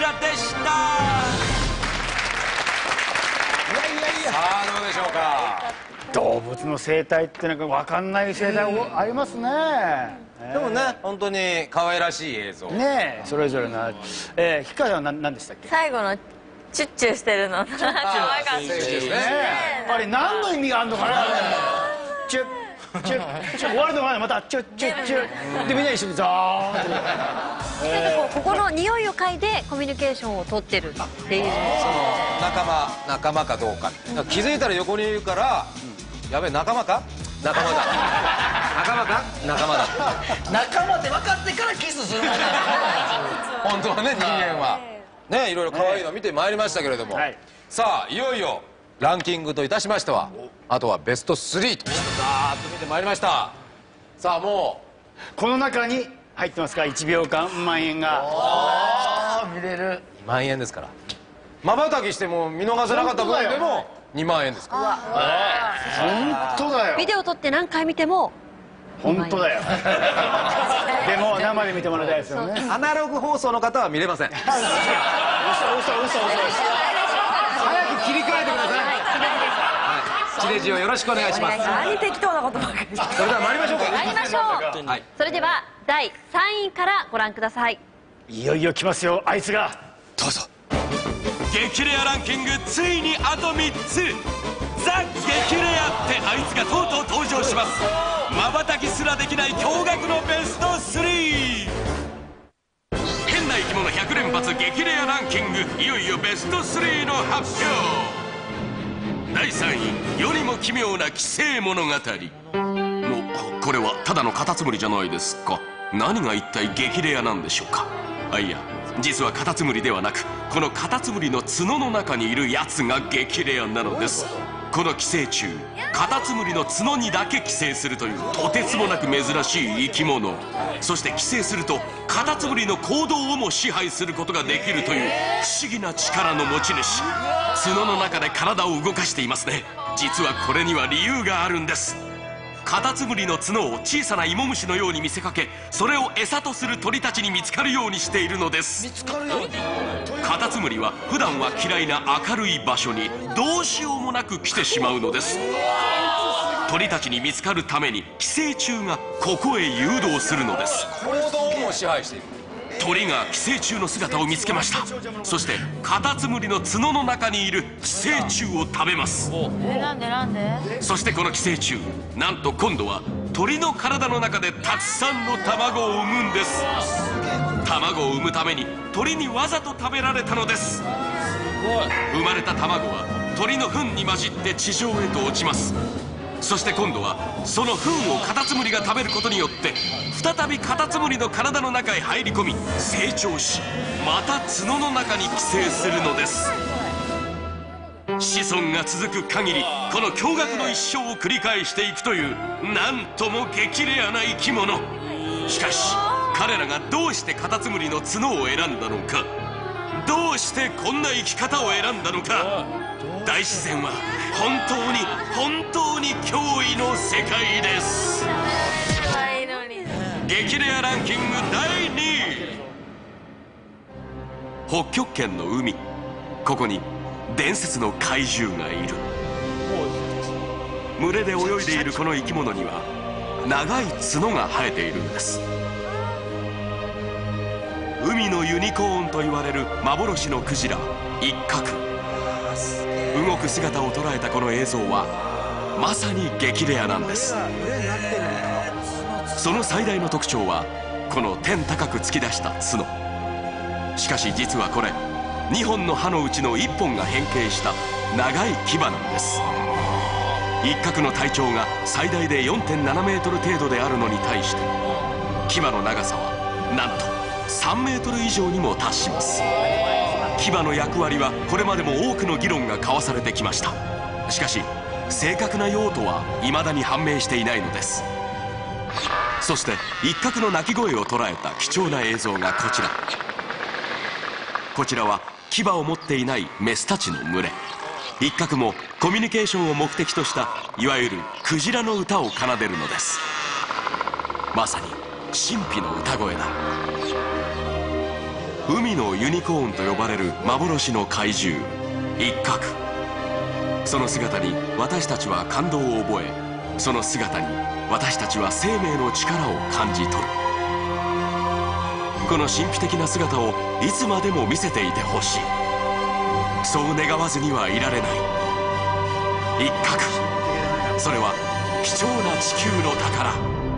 ラでした。さあどうでしょうか。 動物の生態ってなんか分かんない生態ありますね。 でもね本当に可愛らしい映像ねそれぞれな。氷川さんは何でしたっけ。 最後のチュッチュしてるの可愛かったですね。 あれ何の意味があるのかな。チュッチュッチュッ終わるのがまたチュッチュッチュッでみんな一緒にザーンってなんかここの匂いを嗅いでコミュニケーションを取ってるっていう。 仲間かどうか気づいたら横にいるからやべえ仲間か仲間だ仲間か仲間だ仲間って分かってからキスするもんだ。 本当はね人間はねいろいろ可愛いの見てまいりましたけれども、さあいよいよランキングといたしましてはあとはベスト3とザーッと見てまいりました。さあもうこの中に入ってますか。1秒間万円が見れる。 2万円ですからまばたきしても見逃せなかった分でも2万円ですから。 本当だよ。 ビデオ撮って何回見ても本当だよ。でも生で見てもらいたいですよね。 アナログ放送の方は見れません。嘘嘘嘘。早く切り替えてください。地デジをよろしくお願いします。 何適当なことばかり。 それでは参りましょうか。 参りましょう。それでは第3位からご覧ください。 いよいよ来ますよあいつが。 どうぞ。 激レアランキングついにあと3つ。ザ・激レアってあいつがとうとう登場します。まばたきすらできない驚愕のベスト3。変な生き物100連発激レアランキング、いよいよベスト3の発表。第3位、世にも奇妙な寄生物語。これはただのカタツムリじゃないですか。何が一体激レアなんでしょうか。いや実はカタツムリではなく、このカタツムリの角の中にいるやつが激レアなのです。この寄生虫、カタツムリの角にだけ寄生するというとてつもなく珍しい生き物。そして寄生するとカタツムリの行動をも支配することができるという不思議な力の持ち主。角の中で体を動かしていますね。実はこれには理由があるんです。カタツムリの角を小さな芋虫のように見せかけ、それを餌とする鳥たちに見つかるようにしているのです。カタツムリは普段は嫌いな明るい場所にどうしようもなく来てしまうのです。鳥たちに見つかるために寄生虫がここへ誘導するのです。 行動も支配している。 鳥が寄生虫の姿を見つけました。そしてカタツムリの角の中にいる寄生虫を食べます。 なんでそしてこの寄生虫、なんと今度は鳥の体の中でたくさんの卵を産むんです。卵を産むために鳥にわざと食べられたのです。生まれた卵は鳥の糞に混じって地上へと落ちます。そして今度はその糞をカタツムリが食べることによって再びカタツムリの体の中へ入り込み成長し、また角の中に寄生するのです。子孫が続く限りこの驚愕の一生を繰り返していくというなんとも激レアな生き物。しかし彼らがどうしてカタツムリの角を選んだのか、どうしてこんな生き方を選んだのか。大自然は本当に驚異の世界です。激レアランキング第2位、北極圏の海。ここに伝説の怪獣がいる。群れで泳いでいるこの生き物には長い角が生えているんです。海のユニコーンと言われる幻のクジライッカク。動く姿を捉えたこの映像はまさに激レアなんです。その最大の特徴はこの天高く突き出した角。しかし実はこれ2本の歯のうちの1本が変形した長い牙なんです。イッカクの体長が最大で 4.7 メートル程度であるのに対して牙の長さはなんと3メートル以上にも達します。牙の役割はこれまでも多くの議論が交わされてきました。しかし正確な用途は未だに判明していないのです。そしてイッカクの鳴き声を捉えた貴重な映像がこちら。こちらは牙を持っていないメスたちの群れ。イッカクもコミュニケーションを目的としたいわゆるクジラの歌を奏でるのです。まさに神秘の歌声だ。 海のユニコーンと呼ばれる幻の怪獣イッカク。その姿に私たちは感動を覚え、その姿に私たちは生命の力を感じ取る。この神秘的な姿をいつまでも見せていてほしい。そう願わずにはいられないイッカク。それは貴重な地球の宝。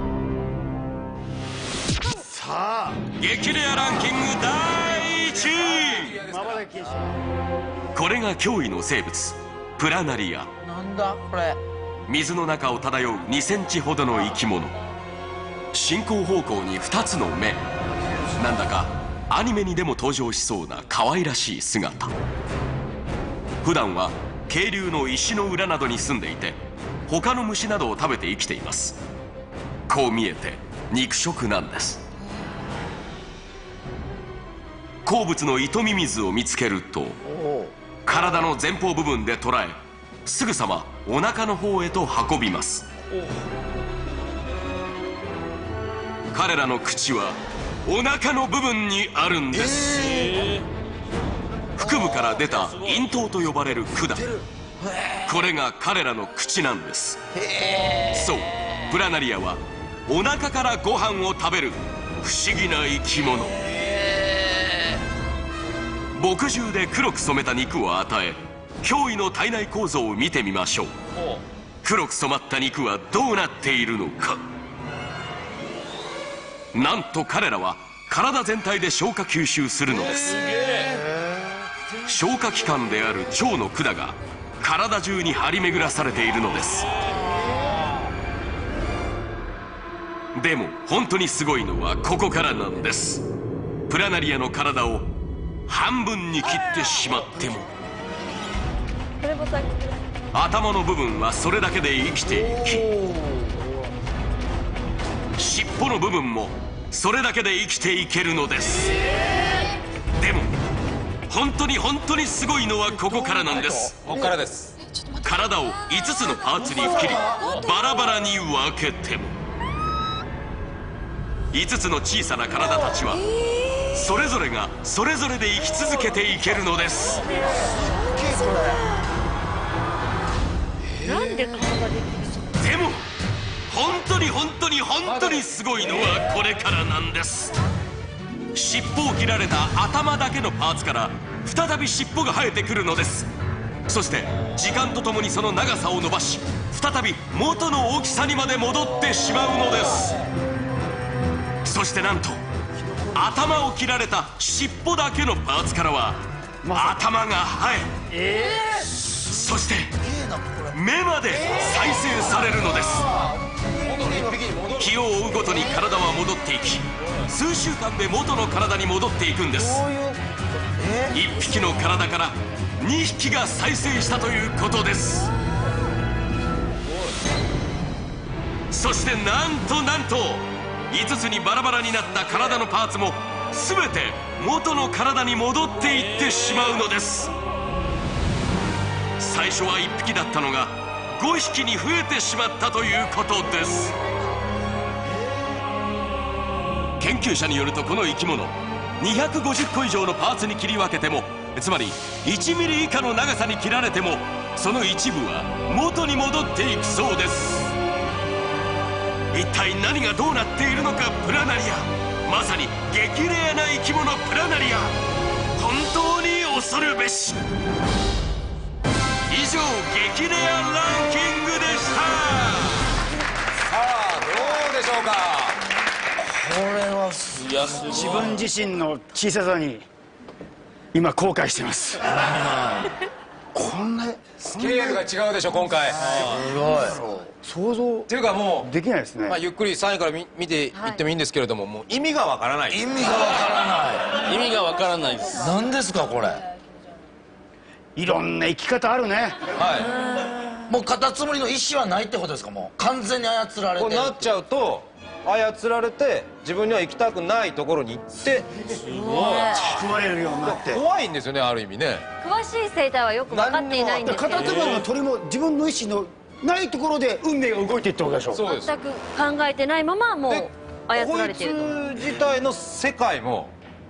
さあ激レアランキング第1位。 まばたきこれが驚異の生物プラナリア。 なんだこれ。 水の中を漂う2センチほどの生き物。進行方向に2つの目。なんだかアニメにでも登場しそうな可愛らしい姿。普段は渓流の石の裏などに住んでいて、他の虫などを食べて生きています。こう見えて肉食なんです。好物のイトミミズを見つけると体の前方部分で捉え、すぐさまお腹の方へと運びます。彼らの口はお腹の部分にあるんです。腹部から出た咽頭と呼ばれる管、これが彼らの口なんです。そう、プラナリアはお腹からご飯を食べる不思議な生き物。墨汁で黒く染めた肉を与え、驚異の体内構造を見てみましょう。黒く染まった肉はどうなっているのか。なんと彼らは体全体で消化吸収するのです。消化器官である腸の管が体中に張り巡らされているのです。でも本当にすごいのはここからなんです。プラナリアの体を半分に切ってしまっても頭の部分はそれだけで生きていき、尻尾の部分もそれだけで生きていけるのです。でも本当にすごいのはここからなんです。 ここからです。 体を5つのパーツに切りバラバラに分けても5つの小さな体たちはそれぞれがそれぞれで生き続けていけるのです。 なんで顔ができるの？ でも本当にすごいのはこれからなんです。尻尾を切られた頭だけのパーツから再び尻尾が生えてくるのです。そして時間とともにその長さを伸ばし、再び元の大きさにまで戻ってしまうのです。そしてなんと頭を切られた尻尾だけのパーツからは頭が生え、そして目まで再生されるのです。日を追うごとに体は戻っていき、数週間で元の体に戻っていくんです。1匹の体から2匹が再生したということです。そしてなんと5つにバラバラになった体のパーツも全て元の体に戻っていってしまうのです。最初は1匹だったのが5匹に増えてしまったということです。研究者によるとこの生き物250個以上のパーツに切り分けても、つまり1ミリ以下の長さに切られてもその一部は元に戻っていくそうです。一体何がどうなっているのかプラナリア、まさに激レアな生き物プラナリア、本当に恐るべし。以上激レアランキングでした。 さあどうでしょうか。 これは自分自身の小ささに今後悔してます。こんなスケールが違うでしょ今回。 想像っていうかもうできないですね。 ゆっくり3位から見ていってもいいんですけれども、もう意味がわからない。 意味がわからないです。何ですかこれ。 いろんな生き方あるね。 はもうカタツムリの意思はないってことですか。もう完全に操られい。 てる。 こうなっちゃうと操られて自分には行きたくないところに行って食われるようになって怖いんですよね、ある意味ね。 詳しい生態はよく分かっていないんですけカタツムリの鳥も自分の意思のないところで運命が動いていってことでしょ。 そうです。 全く考えてないままもう操られていると。 こいつ自体の世界も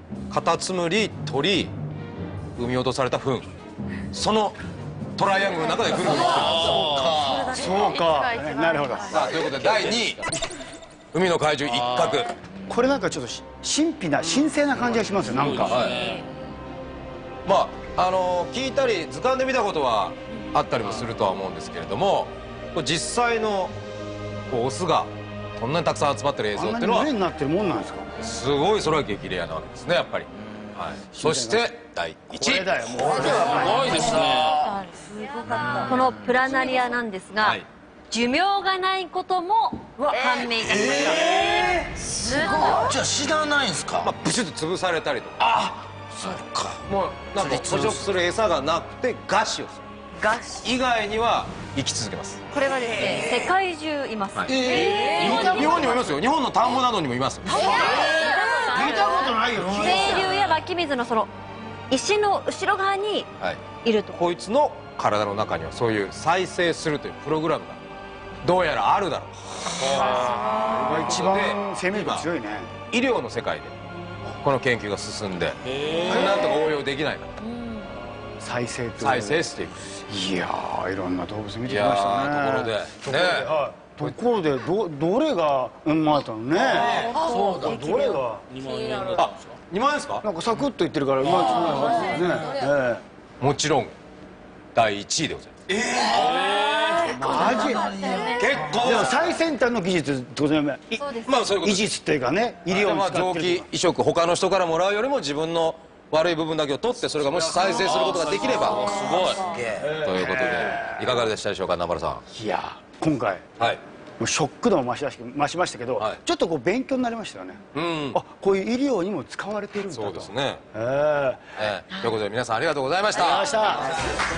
カタツムリ、鳥、産み落とされた糞、そのトライアングルの中でぐるぐるそうか、なるほど。 さあということで第2位海の怪獣一角。 これなんかちょっと神秘な神聖な感じがしますよ、なんか。 まあ聞いたり図鑑で見たことはあったりもするとは思うんですけれども、これ実際のこうオスがこんなにたくさん集まってる映像っていうのはあんなに群れになってるもんなんですか。 すごい、それは激レアなわけですね、やっぱり。はい、そして第1位。 これだよ、もう。 すごいですね。 このプラナリアなんですが、 はい、 寿命がないことも判明いたしました。 じゃあ知らないんすか。 まあ、プシュッと潰されたりとか、 あ、そっか。 もうなんか捕食する餌がなくて餓死をする以外には生き続けます。 これはですね、世界中います。 日本にもいますよ。日本の田んぼなどにもいます。 聞いたことないよ。 清流や湧き水のその石の後ろ側にいると。 こいつの体の中にはそういう再生するというプログラムがどうやらあるだろう。 一番生命力強いね。 医療の世界でこの研究が進んで、なんとか応用できないか再生と再生していく。 いやー、いろんな動物見ていやきましたね。 ー、ところでね、 ところでどれが生まれたのね。 そうだ。 どれが 2万円だ。 あ、2万円ですか。 なんかサクッと言ってるからうまいつもりますね。 もちろん第1位でございます。 マジ。 結構でも最先端の技術ってことだよね。 そうです。 まあそういうこと医術っていうかね、医療に使臓ってる器移植、他の人からもらうよりも自分の悪い部分だけを取って、それがもし再生することができればすごい。 ということで、いかがでしたでしょうか、南原さん。 いやー、今回はい。 もうショック度も増しましたけど、 はいちょっとこう勉強になりましたよね。あ、こういう医療にも使われているんだと。 そうですね。 ええ。 ということで皆さんありがとうございました。 ありがとうございま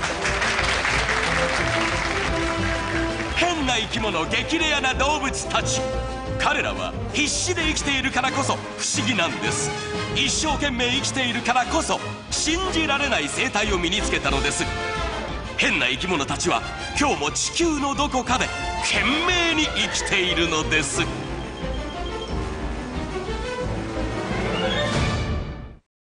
変な生き物、激レアな動物たち。彼らは必死で生きているからこそ不思議なんです。一生懸命生きているからこそ信じられない生態を身につけたのです。変な生き物たちは今日も地球のどこかで懸命に生きているのです。